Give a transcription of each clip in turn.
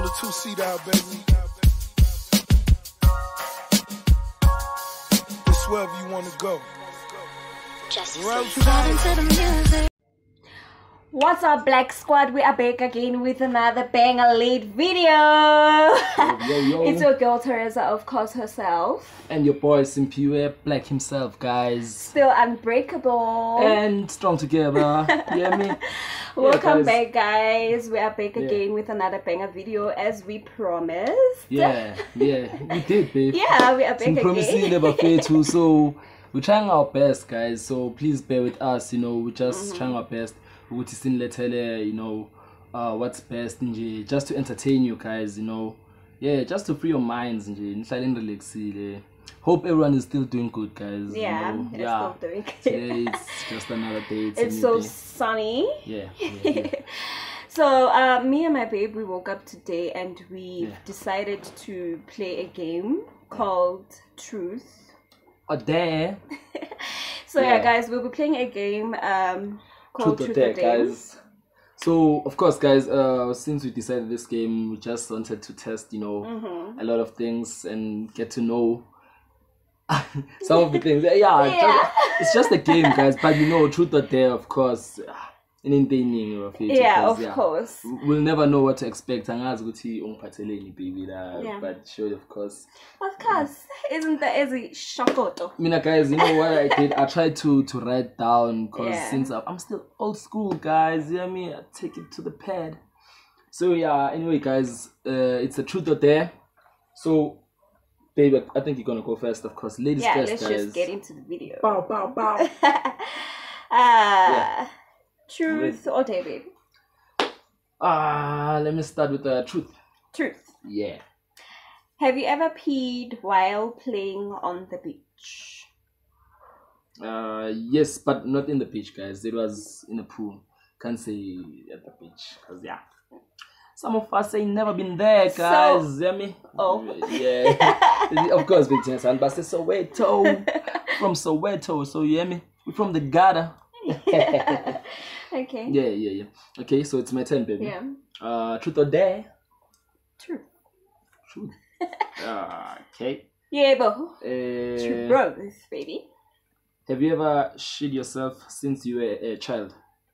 a two-seater out, baby. It's wherever you want to go. What's up, Black Squad? We are back again with another banger late video. Yo. It's your girl Teresa, of course, herself. And your boy Simpiwe, Black himself, guys. Still unbreakable. And strong together. You hear me? Welcome back, guys. We are back again with another banger video as we promised. Yeah, we did, babe. Yeah, we are back again. So we're trying our best, guys. So please bear with us. You know, we're just trying our best. You know, what's best, just to entertain you guys. You know, just to free your minds. Hope everyone is still doing good, guys. Yeah, you know, still doing good. Today it's just another day. It's so sunny. Yeah. So me and my babe, we woke up today and we decided to play a game called Truth or Dare. So yeah, guys, we'll be playing a game called Truth or Dare, guys. So of course, guys, since we decided this game, we just wanted to test, you know, a lot of things and get to know some of the things. It's just a game, guys, but you know, Truth or Dare, of course. Of course. We'll never know what to expect. But sure, of course. Isn't that easy? Shakoto. Guys, you know what I did? I tried to write down because since I'm still old school, guys. You know what I mean? I take it to the pad. So yeah, anyway, guys, it's a Truth or Dare. So, baby, I think you're gonna go first, of course. Ladies first, let's guys. just get into the video. Bow, bow, bow. Truth or Dare, baby? Let me start with the truth. Truth. Yeah. Have you ever peed while playing on the beach? Yes, but not in the beach, guys. It was in a pool. Can't say at the beach, cause some of us ain't never been there, guys. So, hear me? Oh. Yeah. Of course, big chance, but it's Soweto. From Soweto, so you hear me? We're from the gutter. Okay. Yeah. Okay, so it's my turn, baby. Yeah. Truth or Dare? Truth. Okay. Yeah, bro. Truth, bro, baby. Have you ever shit yourself since you were a child?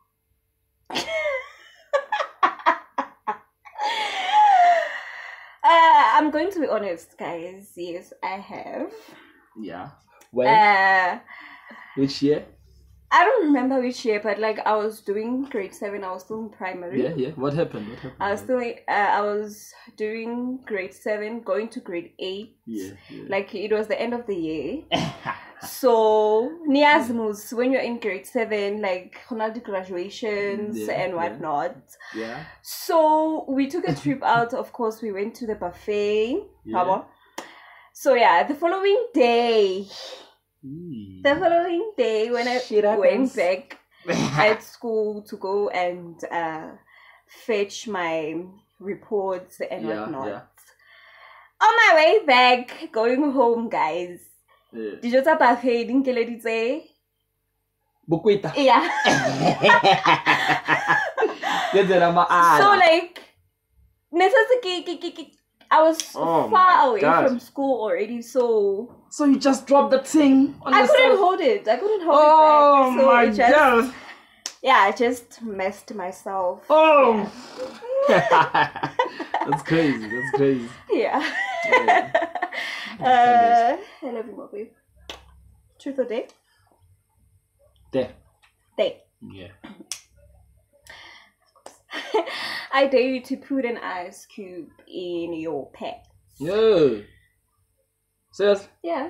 I'm going to be honest, guys. Yes, I have. Yeah. When? Which year? I don't remember which year, but like I was doing grade 7. I was still in primary. Yeah. What happened? I was doing grade 7, going to grade 8. Yeah. Like it was the end of the year. So Niasmus, when you're in grade 7, like graduations and whatnot. Yeah. So we took a trip out. Of course, we went to the buffet. Yeah. So yeah, the following day. When I went back at school to go and fetch my reports and whatnot. Yeah. On my way back, going home, guys. Did you tap a buffet? Didn't get it say? Bukwita. Yeah. So like, I was far away from school already, so you just dropped the thing on yourself. couldn't hold it. I couldn't hold it back. So my God. Yeah, I just messed myself. Oh. Yeah. That's crazy. Yeah. I love you, babe. Truth or Dare? Dare. Yeah. I dare you to put an ice cube in your pants. No. Serious? Yeah.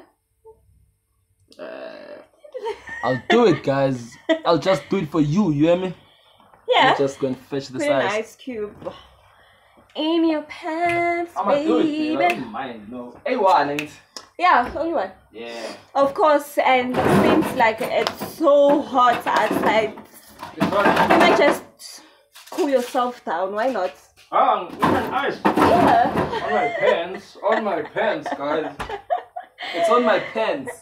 I'll do it, guys. I'll just do it for you. You hear me? Yeah. I'm just going to fetch the put size. An ice cube in your pants, I'm baby. gonna do it, babe. I don't mind. No. Hey, what? Yeah, only one. Yeah. Of course, and since like it's so hot outside, you might just cool yourself down. Why not? With an ice. Yeah. On my pants, guys. It's on my pants.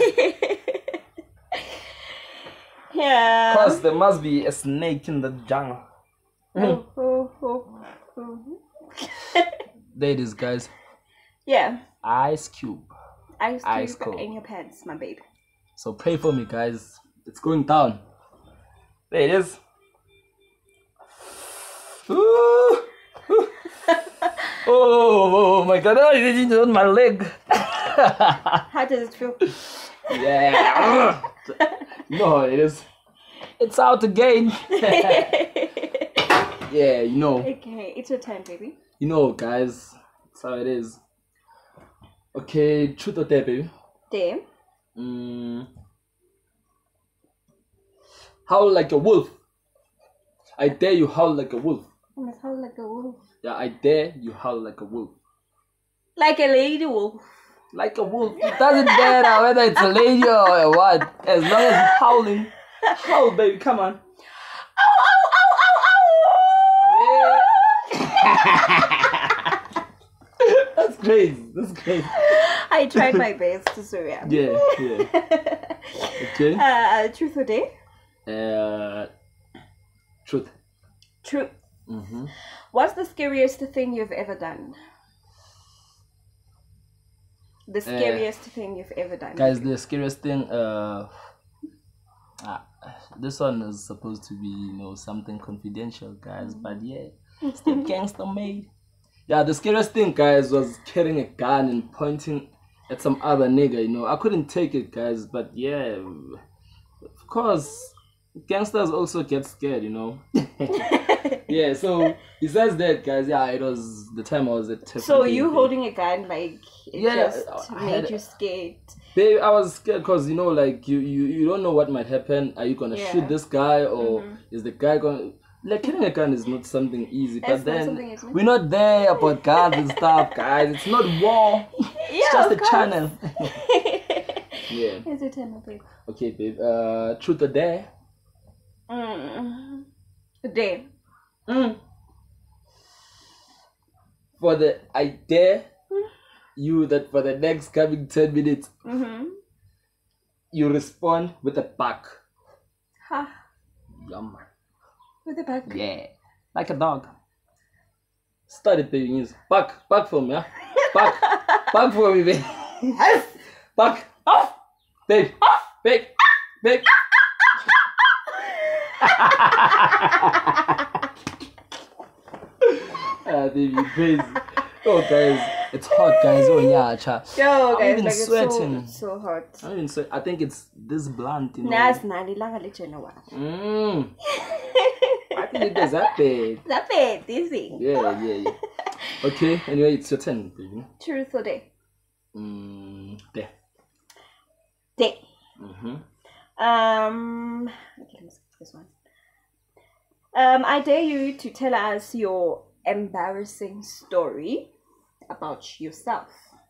Yeah. Because there must be a snake in the jungle. there it is, guys. Yeah. Ice Cube. Ice Cube in your pants, my babe. So pray for me, guys. It's going down. There it is. Ooh. Oh my god, oh, it's on my leg. How does it feel? Yeah. No, it is. It's out again. Yeah, you know. Okay, it's your turn, baby. You know, guys. That's how it is. Okay, truth or dare, baby? Dare. Howl like a wolf. I dare you howl like a wolf. I must howl like a wolf. Yeah, I dare you howl like a wolf. Like a lady wolf. Like a wolf. It doesn't matter whether it's a lady or what. As long as you're howling. Howl, baby. Come on. Ow, ow, ow, ow, ow! Yeah. That's crazy. That's crazy. I tried my best, so yeah. Yeah, yeah. Okay. Truth or dare? Truth. Truth. Mm-hmm. What's the scariest thing you've ever done? The scariest thing you've ever done. Guys, the scariest thing, this one is supposed to be, you know, something confidential, guys, but yeah, still gangster made. Yeah, the scariest thing, guys, was carrying a gun and pointing at some other nigga, you know. I couldn't take it, guys, but yeah, of course, gangsters also get scared, you know. Yeah, so besides that, guys, yeah, it was the time I was at Tiffany. So you holding a gun, like, it Yeah, just I made had- you scared. Babe, I was scared because, you know, like, you don't know what might happen. Are you gonna Yeah. shoot this guy, or is the guy gonna... Like, carrying a gun is not something easy, It's but not something then easy. we're not there about guns and stuff, guys. It's not war. It's just a channel. Yeah. It's your turn, my babe. Okay, babe. Truth or dare? Dare. For the I dare you that for the next coming 10 minutes, you respond with a bark. Ha. Yum. With the back. Yeah. Like a dog. Start it, baby. Use bark for me, yeah? Bark for me, babe. Bark. Off. Babe. Babe. Babe. Baby, you crazy. Oh, guys, it's hot, guys. Oh, yeah, cha. Yo, I'm guys, even like sweating. it's so hot. I'm even sweating. I think it's this blunt, you know. Nas nani langa lechena wa. I think it is that bad. That bad, this thing. Yeah. Okay, anyway, it's your turn, baby. Truth or dare? There. Dare. Mm-hmm. Okay, let me skip this one. I dare you to tell us your embarrassing story about yourself.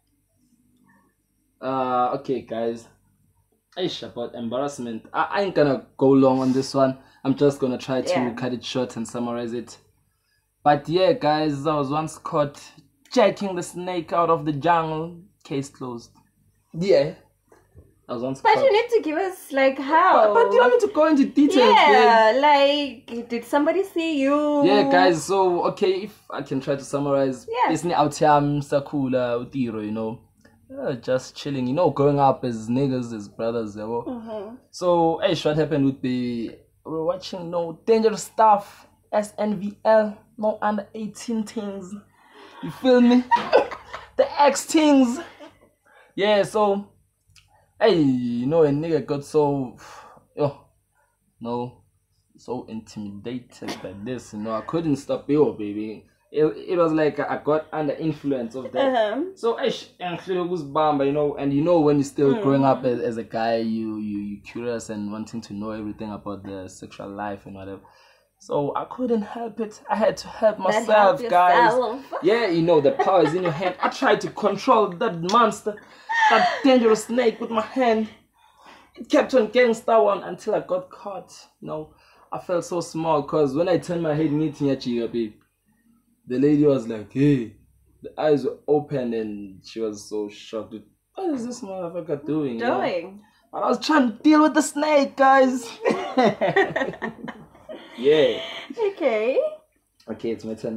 Okay, guys. Aish, about embarrassment. I ain't gonna go long on this one. I'm just gonna try to cut it short and summarize it. But yeah, guys, I was once caught jacking the snake out of the jungle. Case closed. Yeah. I was once But caught. you need to give us, like, how? But you want me to go into details? Yeah, like, did somebody see you? Yeah, guys, so, okay, if I can try to summarize. Yeah. It's out here, Sakula, Utiro, you know. Just chilling, you know, growing up as niggas, as brothers, you know. So, hey, what happened would be, we're watching no dangerous stuff, SNVL, no under 18 things. You feel me? The X things. Yeah, so, hey, you know, a nigga got so, so intimidated by this, you know. I couldn't stop it, baby. It was like I got under influence of that. So you know, and you know when you're still growing up as a guy, you curious and wanting to know everything about the sexual life and whatever. So I couldn't help it. I had to help myself, guys. Yeah, you know, the power is in your hand. I tried to control that monster, that dangerous snake with my hand. It kept on getting one until I got caught. You know, I felt so small because when I turned my head meeting at you, babe, the lady was like, hey, the eyes were open and she was so shocked. What is this motherfucker doing? You know? And I was trying to deal with the snake, guys. Yeah. Okay. Okay, it's my turn.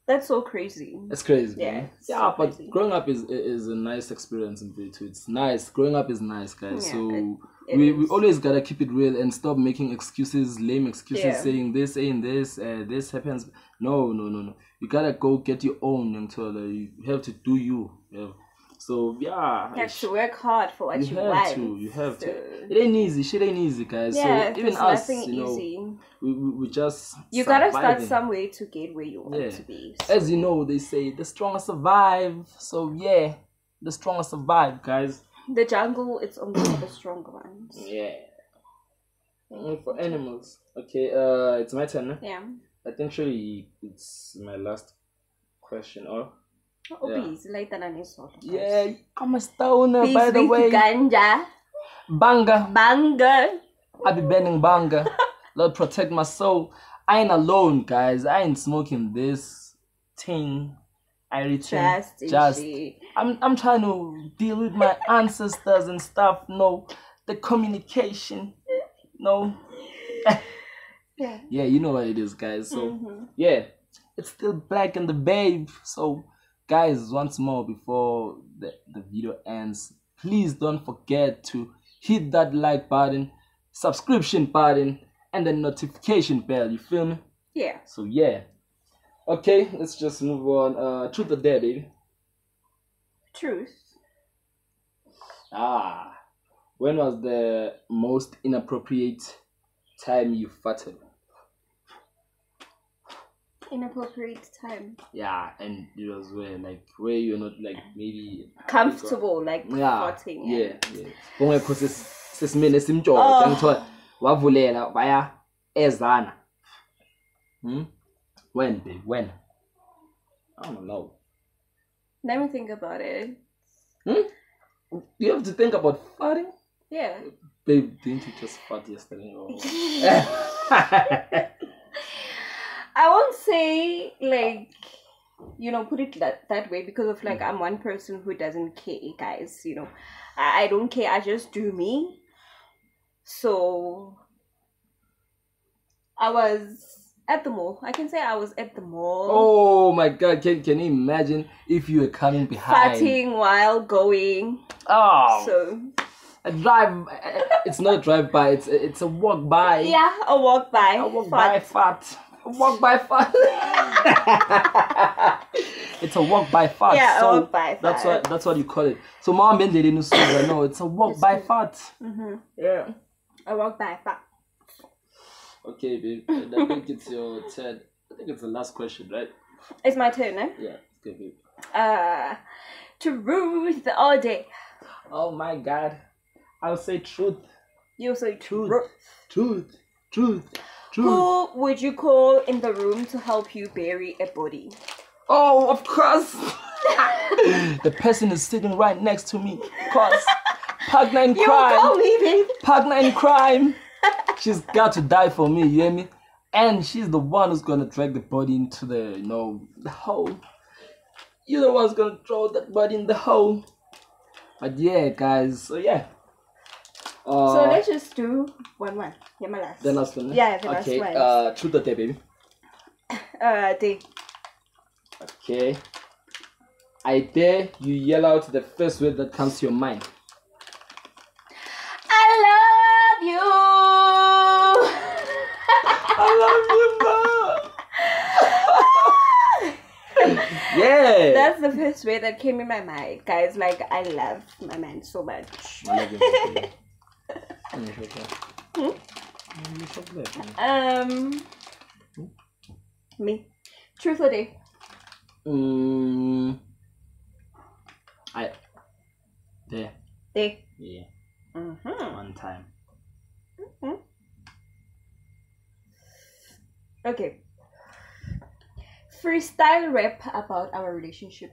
That's so crazy. It's crazy. Yeah, Man. it's Yeah, so but crazy. growing up is a nice experience in too. It's nice. Growing up is nice, guys. Yeah, So it we is. always gotta keep it real and stop making excuses, lame excuses, Yeah. saying this, this happens. No. You gotta go get your own, young Tola. You have to do you. Yeah. So yeah, You have to work hard for what you want. You have So, to. It ain't easy. Shit ain't easy, guys. yeah, So even there's us, nothing you know, easy. we just You gotta start surviving. somewhere to get where you want Yeah. to be. As you know, they say the strongest survive. So yeah, the strongest survive, guys. The jungle, it's only for the stronger ones. Yeah. Only for animals. Okay, it's my turn. Huh? Yeah. I think surely it's my last question. Or Obese, like that on his yeah, I'm a stoner Peace by the with way. ganja. Banga. Banger. I be banning banga. Lord protect my soul. I ain't alone, guys. I ain't smoking this thing. Just I'm trying to deal with my ancestors and stuff. No, the communication. No. yeah. Yeah, you know what it is, guys. So Mhm. yeah, it's still Black and the Babe. So guys, once more before the video ends, please don't forget to hit that like button, subscription button, and the notification bell. You feel me? Yeah. So yeah. Okay, let's just move on. Truth or dare, baby. Truth. When was the most inappropriate time you farted? Inappropriate time. Yeah, and it was where you're not like maybe Comfortable, like yeah, farting. yeah. Kungekho sesimene simtsholo ngithola wavulela baya ezana. When, babe? When? I don't know. Let me think about it. You have to think about farting? Yeah. Babe, didn't you just fart yesterday? Or... I won't say like, put it that way because of like I'm one person who doesn't care, guys. I don't care. I just do me. So I was at the mall. I can say I was at the mall. Oh my God! Can you imagine if you were coming behind? Farting while going. Oh. So a drive. It's not a drive by. It's a walk by. yeah, a walk by. A walk by fart. A walk by fart. It's a walk by fart. Yeah, so a walk by fart. That's what you call it. So mom and daddy no, it's a walk by fart. Mm-hmm. Yeah. A walk by fart. Okay, babe. I think it's your turn. I think it's the last question, right? It's my turn, eh? Yeah. Okay, babe. Truth all day. Oh my God. I'll say truth. You say Truth. truth. Truth. Who would you call in the room to help you bury a body? Oh, of course. The person is sitting right next to me. Of course. Partner in You crime. call me, babe. Partner in crime. She's got to die for me, you hear me? And she's the one who's gonna drag the body into the hole. You're the one's gonna throw that body in the hole. But yeah, guys. So yeah. So let's just do one. Yeah, my last. The last one. Yeah, the last one. Okay. Truth or dare, baby. Day. Okay. I dare you yell out the first word that comes to your mind. I love you. I love you, man. Yeah. That's the first word that came in my mind, guys. Like, I love my man so much. I love you, man. Me. Truth or dare? There. Dare. Yeah. Mm-hmm. One time. Okay. Freestyle rap about our relationship.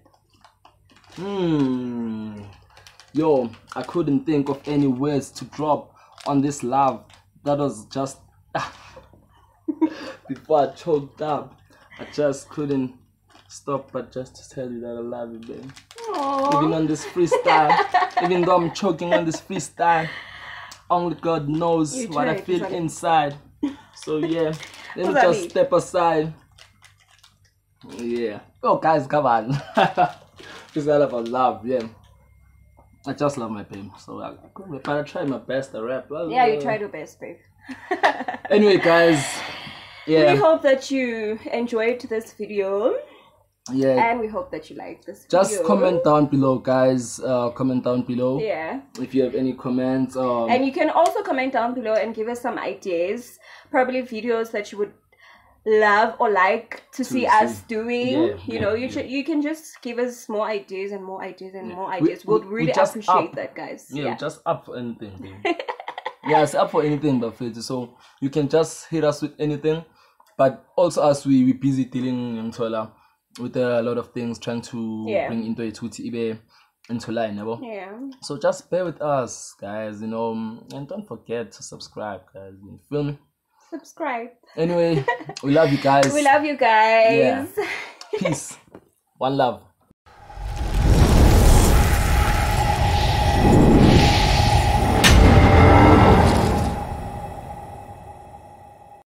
Yo, I couldn't think of any words to drop on this love. That was just before I choked up. I just couldn't stop but just to tell you that I love you, babe. Aww. Even on this freestyle, even though I'm choking on this freestyle, only God knows what I feel inside. So yeah, let me just step aside. Yeah. Oh, guys, come on. It's all about love, yeah. I just love my babe, so I try my best to rap. Well, Yeah, you tried your best, babe. Anyway, guys, yeah. We hope that you enjoyed this video. Yeah. And we hope that you like this Just video. comment down below, guys. Comment down below. Yeah. If you have any comments. And you can also comment down below and give us some ideas. Probably videos that you would love or like to see us doing. Yeah, you know, you can just give us more ideas and more ideas and more We- ideas. We'll really just appreciate up. that, guys. Yeah, just up for anything, babe. Yeah, it's up for anything, but so you can just hit us with anything. But also, as we busy dealing with a lot of things, trying to bring into it into line, you know? Yeah. So just bear with us, guys, you know, and don't forget to subscribe, guys. You feel me? Subscribe. Anyway, we love you guys. We love you guys. Yeah. Peace. One love.